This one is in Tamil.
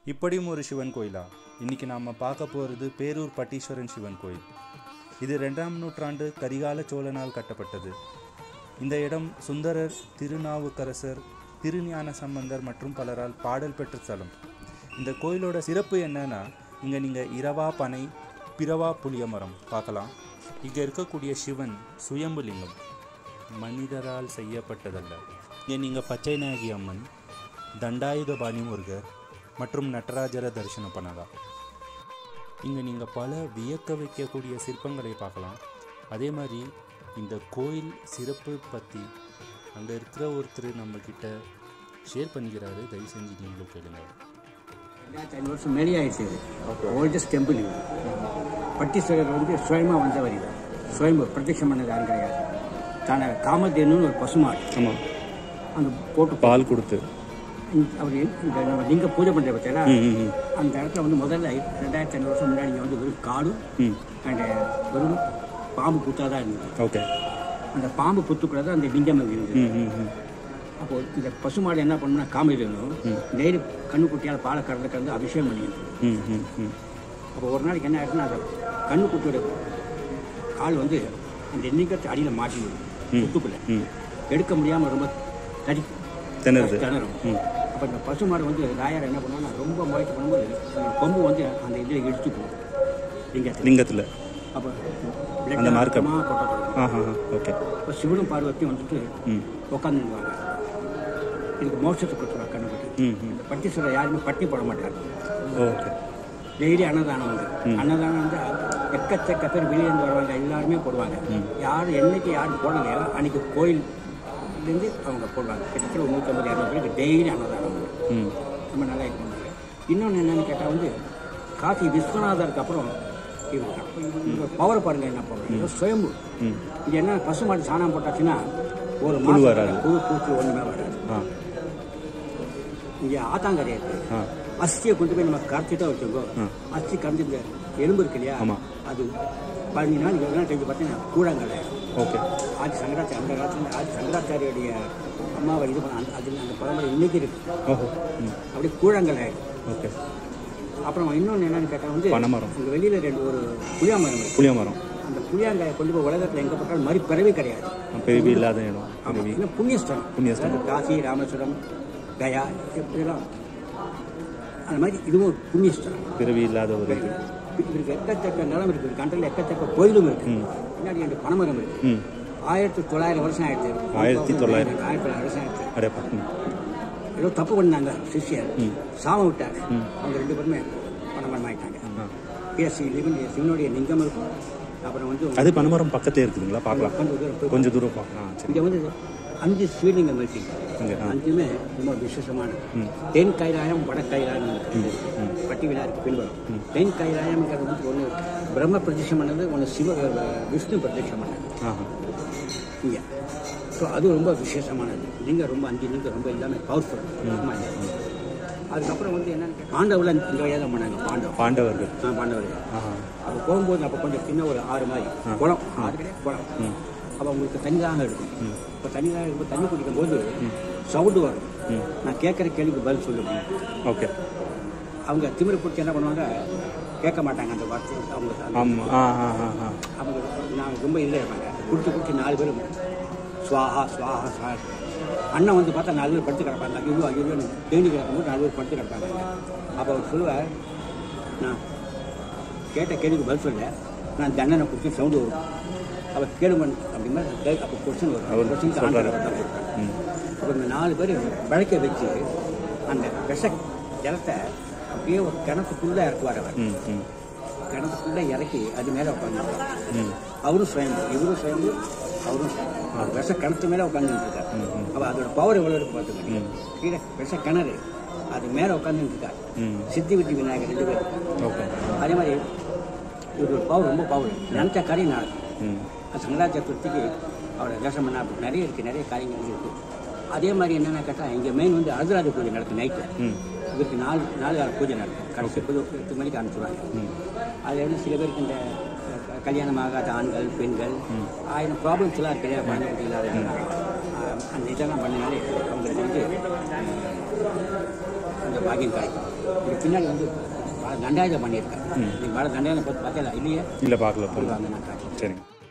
இப்படியும் ஒரு சிவன் கோயிலா? இன்றைக்கி நாம் பார்க்க போகிறது பேரூர் பட்டீஸ்வரன் சிவன் கோயில். இது 2ஆம் நூற்றாண்டு கரிகால சோழனால் கட்டப்பட்டது. இந்த இடம் சுந்தரர், திருநாவுக்கரசர், திருஞான சம்பந்தர் மற்றும் பலரால் பாடல் பெற்ற ஸ்தலம். இந்த கோயிலோட சிறப்பு என்னன்னா, இங்கே நீங்கள் இரவா பனை, பிறவா புளிய மரம் பார்க்கலாம். இங்கே இருக்கக்கூடிய சிவன் சுயம்புலிங்கம், மனிதரால் செய்யப்பட்டதல்ல. இங்கே நீங்கள் பச்சை நாயகி அம்மன், தண்டாயுதபாணி முருகர் மற்றும் நடராஜரை தரிசனம் பண்ணலாம். இங்கே நீங்கள் பல வியக்க வைக்கக்கூடிய சிற்பங்களை பார்க்கலாம். அதே மாதிரி இந்த கோயில் சிறப்பு பற்றி அங்கே இருக்கிற ஒருத்தர் நம்மக்கிட்ட ஷேர் பண்ணிக்கிறாரு. தயவு செஞ்சு நீங்களும் கேளுங்க. 25 வருஷம் மேலே ஆயிடுச்சு. ஓல்டஸ்ட் டெம்பிள் இது. பட்டீஸ்வரர் வந்து சுயமாக வந்தவர். இது சுயம்பு பிரத்யட்சம் பண்ணது யாரும் கிடையாது. தானே காமதேனுன்னு ஒரு பசுமாடு, ஆமாம், அங்கே போட்டு பால் கொடுத்து அவர் இந்த நம்ம லிங்க பூஜை பண்ணுற பார்த்தீங்கன்னா அந்த இடத்துல வந்து முதல்ல 2500 வருஷம் முன்னாடி இங்கே வந்து வெறும் காடும் அண்ட் வெறும் பாம்பு புத்தாக தான் இருந்தது. ஓகே, அந்த பாம்பு புத்துக்குள்ள தான் அந்த லிங்கம் இருந்தது. அப்போது இந்த பசுமாடு என்ன பண்ணணும்னா காமதேனும் டெய்லி கண்ணுக்குட்டியால் பாலை கறந்து அபிஷேகம் பண்ணிடுது. அப்போ ஒரு நாளைக்கு என்ன ஆயிடுச்சுன்னா, அந்த கண்ணுக்குட்டியோட கால் வந்து அந்த லிங்கத்தை அடியில் மாட்டிடுது. புத்துக்குள்ளே எடுக்க முடியாமல் ரொம்ப திணறும். அப்போ இந்த பசுமாடு வந்து ராயார் என்ன பண்ணுவாங்கன்னா, ரொம்ப முயற்சி பண்ணும்போது கொம்பு வந்து அந்த இதில் இடிச்சு போகும் லிங்கத்தில். அப்போ ஓகே, இப்போ சிவனும் பார்வத்தையும் வந்துட்டு உட்காந்துருவாங்க. இதுக்கு மோட்சத்தை கொடுத்துருவாங்க கண்ணுக்குட்டி. இந்த பட்டீஸ்வரர் யாருமே பட்டி போட மாட்டாங்க. ஓகே, டெய்லி அன்னதானம் வந்து அன்னதானம் வந்து எக்கச்சக்க பேர் வெளியேந்து வருவாங்க, எல்லாருமே போடுவாங்க. யார் என்னைக்கு யாரும் போடலையோ அன்றைக்கி கோயிலேருந்து அவங்க போடுவாங்க. கிட்டத்தட்ட 150-200 பேருக்கு டெய்லி அன்னதானம் ரொம்ப நல்லா இது பண்ணுவாங்க. இன்னொன்று என்னென்னு கேட்டால் வந்து காசி விஸ்வநாதருக்கு அப்புறம் இவங்க பவர் பாருங்கள் என்ன பண்ணுறாங்க, சுயம்பு. இது என்ன பசுமாடு சாணம் போட்டாச்சுன்னா ஒரு மாதம் புழு பூச்சி ஒன்றுமே வராது. இங்கே ஆத்தாங்கரை இருக்குது, அஸ்தியை கொண்டு போய் நம்ம கரைச்சிட்டா வச்சுக்கோ. அஸ்தி கரைஞ்சி இந்த எலும்பு இருக்கு இல்லையா, அது 15 நாள் 20 நாள் கழிச்சு பார்த்தீங்கன்னா கூழாங்கடை. ஓகே, ஆதி சங்கராச்சாரிய அந்த காலத்தில் ஆதி சங்கராச்சாரியுடைய அம்மாவை இது பண்ண அது அந்த பரம்பரை இன்னைக்கு இருக்கு. அப்படி கூழாங்கடை. ஓகே, அப்புறம் இன்னொன்று என்னென்னு கேட்டால் வந்து இங்கே வெளியில் 2 ஒரு புளியாமரம். அந்த புளியாங்காயை கொண்டு போய் உலகத்தில் எங்கே போட்டாலும் மாதிரி பிறவி கிடையாது. பிறவி இல்லாத இடம். ஆமாம், இன்னும் புண்ணியஸ்தலம். காசி, ராமேஸ்வரம், கயா இப்படிலாம் அந்த மாதிரி இதுவும் ஒரு புண்ணியஸ்தலம். பிறவி இல்லாத ஒரு இதுக்கு எக்கச்சக்க நிலம் இருக்குது. கண்ட்ரில் எக்கச்சக்க கோயிலும் இருக்குது. பின்னாடி 2 பனைமரம் இருக்குது. 1900 வருஷம் ஆயிடுச்சு. 1900 வருஷம் ஆயிடுச்சு. ஏதோ தப்பு பண்ணாங்க சிஷியர், சாமம் விட்டாங்க. அவங்க 2 பேருமே பனைமரம் ஆகிட்டாங்க. பிஎஸ்சி சிவனுடைய லிங்கம் இருக்கும். அப்புறம் வந்து அது பனைமரம் பக்கத்தே இருக்குதுங்களா, பார்க்கலாம். கொஞ்சம் தூரம் பார்க்கலாம். இங்கே வந்து 5 சிவலிங்கம் வச்சுங்க. 5மே ரொம்ப விசேஷமானது. தென் கைலாயம், வட கைலாயம் பட்டி விழாருக்கு பின்புறம். தென் கைலாயம்ங்கிறது வந்து ஒன்று பிரம்ம பிரதிஷ்டம் பண்ணது, ஒன்று விஷ்ணு பிரதிஷ்டம் பண்ணது இங்கே. ஸோ அது ரொம்ப விசேஷமானது. லிங்கம் ரொம்ப 5 லிங்கம் ரொம்ப எல்லாமே பவர்ஃபுல். அதுக்கப்புறம் வந்து என்னென்னு பாண்டவர்கள் இந்த வழியாக தான் பண்ணாங்க. பாண்டவர்கள் அது போகும்போது அப்போ கொஞ்சம் சின்ன ஒரு ஆறு மாதிரி குளம், ஆறு கிடையாது குளம். அப்போ உங்களுக்கு தண்ணிதாக இருக்கும். இப்போ தண்ணிதாக இருக்கும், தண்ணி குடிக்கும் போது சவுண்டு வரும். நான் கேட்குற கேள்விக்கு பதில் சொல்லுவேன். ஓகே, அவங்க திமிரை பிடிச்சி என்ன பண்ணுவாங்க, கேட்க மாட்டாங்க அந்த வார்த்தை. அவங்க நான் ரொம்ப இதில் இருப்பாங்க. குடிச்சு 4 பேரும் ஸ்வாஹா ஸ்வாஹா ஸ்வா. அண்ணன் வந்து பார்த்தா 4 பேர் படுத்து கிடப்பாங்க. ஐயோ தேடி கிடக்கும்போது 4 பேர் படுத்து கிடப்பாங்க. அப்போ அவர் சொல்லுவார், நான் கேட்ட கேள்விக்கு பதில் சொல்ல, நான் தண்டனை குடிச்சு சவுண்டு வரும். அவர் கேளுங்க அப்படின்னா அப்போ கொஸ்டின் வரும். அவர் கொஸ்டின் ஆன்சர் தான் கொடுப்பாங்க. அப்போ இந்த 4 பேர் விளக்க வச்சு அந்த விஷ ஜலத்தை அப்படியே ஒரு கிணத்துக்குள்ளே இறக்குவார். அவர் கிணத்துக்குள்ளே இறக்கி அது மேலே உட்காந்து அவரும் சுயம்பு, இவரும் சுயம்பு, அவரும் விஷ கிணத்து மேலே உட்காந்துட்டு இருக்கார். அப்போ அதோட பவர் எவ்வளோ இருக்கு பார்த்துக்கோங்க. கீழே விஷ கிணறு, அது மேலே உட்காந்துட்டு இருக்கார். சித்தி வித்தி விநாயகர் 2 பேர். ஓகே, அதே மாதிரி இவரோட பவர் ரொம்ப பவர். நினச்ச காரியம் நடக்கும். சங்கராச்சாரிய சதுர்த்திக்கு அவரை தரிசனம் பண்ண அப்படி நிறைய இருக்குது, நிறைய காரியங்கள் இருக்குது. அதே மாதிரி என்னென்ன கேட்டால் இங்கே மெயின் வந்து அர்த்தராஜ பூஜை நடக்கும். நைட்டு இதுக்கு 4 கால பூஜை நடக்கும். கடைசி 8 மணிக்கு ஆரம்பிச்சுருவாங்க. அதில் வந்து சில பேருக்கு இந்த கல்யாணம் ஆகாத ஆண்கள், பெண்கள், 1000 ப்ராப்ளம்ஸ் எல்லாம் இருக்கு இல்லையா, குழந்தை குட்டி இல்லாத அந்த இதெல்லாம் பண்ணினாலே அவங்களுக்கு வந்து அந்த பாக்கியம் கிடைக்கும். இது பின்னாடி வந்து தண்டாயுதம் பண்ணியிருக்கேன். நீங்கள் தண்டாயுதம் பார்த்து பார்த்தா இல்லையே? இல்லை பார்க்கல. போடுவாங்க நான் காட்டுறேன். சரிங்க.